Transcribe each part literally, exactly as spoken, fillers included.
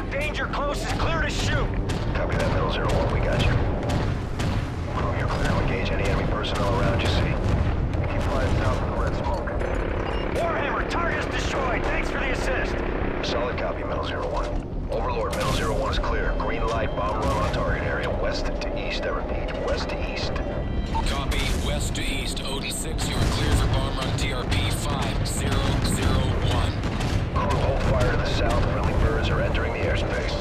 Danger close is clear to shoot. Copy that, Metal Zero One. We got you. Crew, you're clear to engage any enemy personnel around you. See. Keep flying south of the red smoke. Warhammer, target's destroyed. Thanks for the assist. Solid copy, Metal Zero One. Overlord, Metal Zero One is clear. Green light, bomb run on target area. West to east, I repeat. West to east. Copy. West to east. Odin six, you are clear for bomb run T R P five zero zero one. Crew, hold fire to the south. Friendly birds are entering the airspace.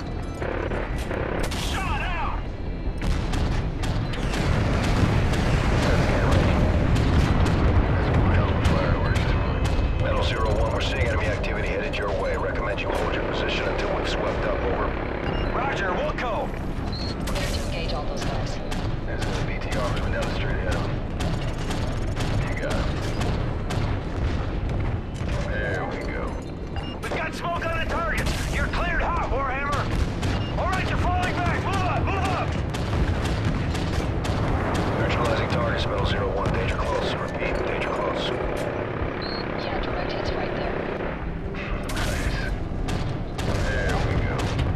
Shot out! Metal Zero One, we're seeing enemy activity headed your way. Recommend you hold your position until we've swept up. Over. Roger, we'll go. Clear to engage all those guys. There's a B T R moving down the street ahead of him. You got it. There we go. We've got smoke on the target. You're cleared hot, Warhammer. All right, you're falling back. Move up, move up. Neutralizing targets, Metal Zero One. Danger close. Repeat, danger close. Yeah, direct hit's right there. Nice. There we go.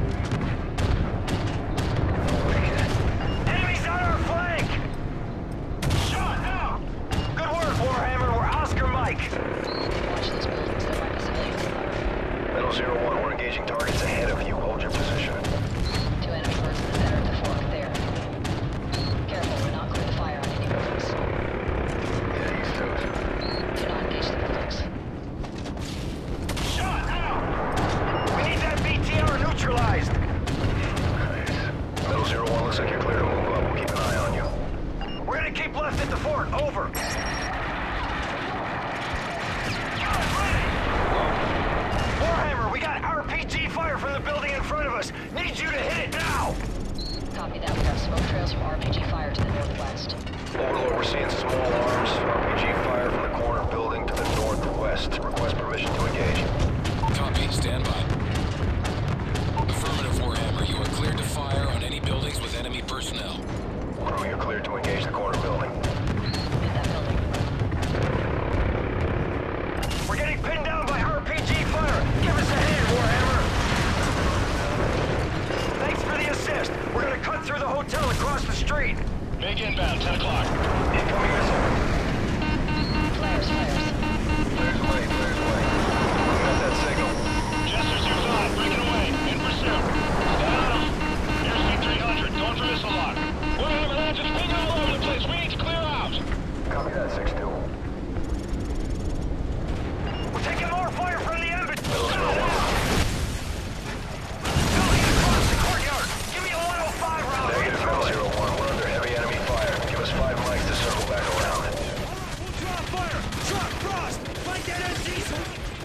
Enemies on our flank. Shot out. Good work, Warhammer. We're Oscar Mike. Watch those buildings. There might be civilians in there. Metal Zero One, we're engaging targets ahead of you. Hold your position. Two enemy birds in the center of the fork there. Careful, we're not clear to fire on any buildings. Yeah, he's toast. Do not engage the buildings. Shot out. We need that B T R neutralized. Nice. Metal Zero One, looks like you're clear to move up. We'll keep an eye on you. We're gonna keep left at the fort. Over. Warhammer, we got R P G fire from the building in front of us. Need you to hit it now. Copy that. We have smoke trails from R P G fire to the northwest. Overlord, we're seeing small arms. R P G fire from the corner building to the northwest. Request permission to engage. Copy. Stand by. Affirmative, Warhammer. You are cleared to fire on any buildings with enemy personnel. Crew, you're cleared to engage the corner building. Hit that building. We're getting pinned down by R P G fire. Give us a hand, Warhammer. Thanks for the assist. We're gonna cut through the hotel across the street. Big inbound, ten o'clock. Incoming missile. Flares, flares. Clears away, clears away. We got that signal. Jester two five, breaking away. In pursuit. Stay on them. Here's C three hundred, going for missile lock. Warhammer launches pinging all over the place. We need to clear out. Copy that, six two. We're taking more fire from the embassy. Metal Zero One. Building across the courtyard. Give me a one oh five round. Negative, Metal Zero One. We're under heavy enemy fire. Give us five mics to circle back around. We'll draw fire. Truck, Frost. Flank that M G.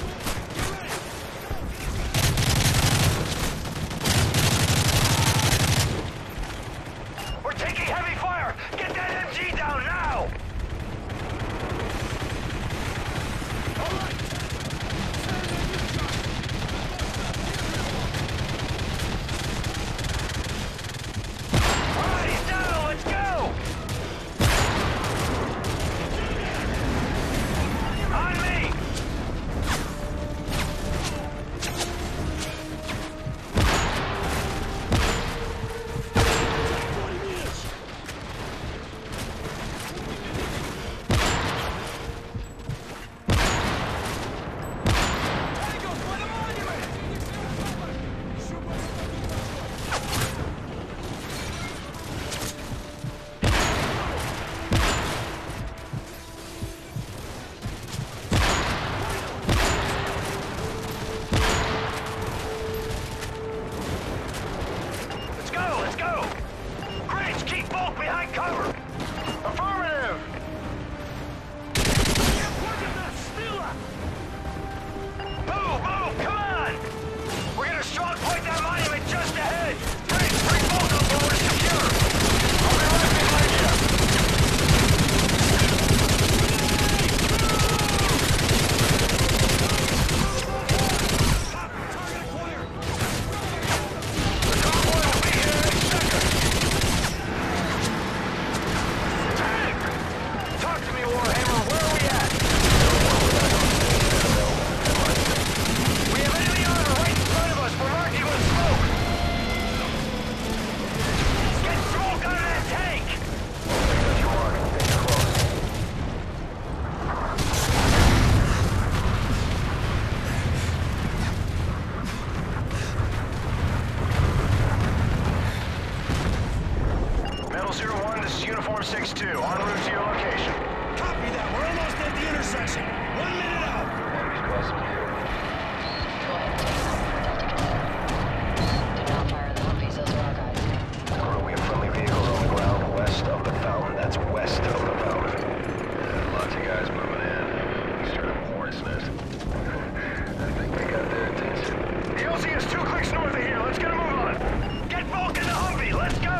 six two, en route to your location. Copy that. We're almost at the intersection. One minute out. Enemies crossing you. Go ahead and take cover for Delta Control. Do not fire the Humvees, those are our guys. Crew, we have friendly vehicles on the ground west of the fountain. That's west of the fountain. Yeah, lots of guys moving in. Straight up hornet's nest. I think we got their attention. The L Z is two clicks north of here. Let's get a move on. Get Vulcan to Humvee. Let's go.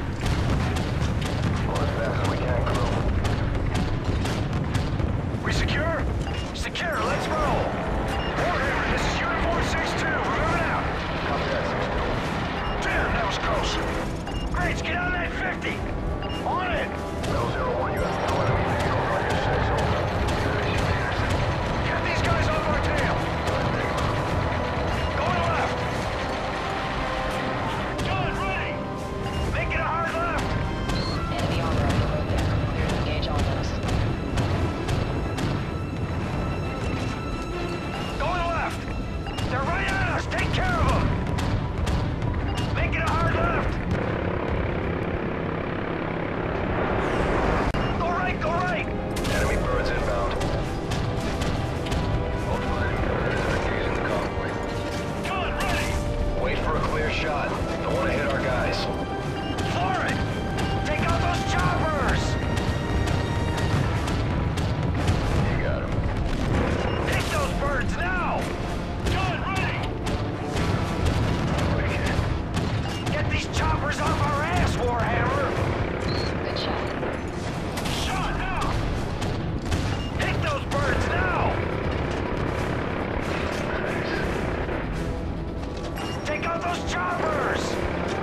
Go as fast as we can, crew. We secure? Secure. Let's roll. Warhammer, this is Uniform six two. We're moving out. Copy that, six two. Damn, that was close. Great, get on that fifty. On it. Bell zero one, you have no enemy vehicles on your six, over. Get these guys off our tail. Going left. Gun ready. Make it a hard left. Enemy armor on the road there. Clear to engage on those. Going left. They're right at us. Take care of them. Make it a hard left. Go right, go right. Enemy birds inbound. Multiple enemy birds are engaging the convoy. Gun ready. Wait for a clear shot. Don't want to hit our guys. Floor it. Take out those choppers. You got him. Hit those birds now. Gun ready. Get these choppers off our ass, Warhammer. Good shot. Shot now. Hit those birds now. Take out those choppers.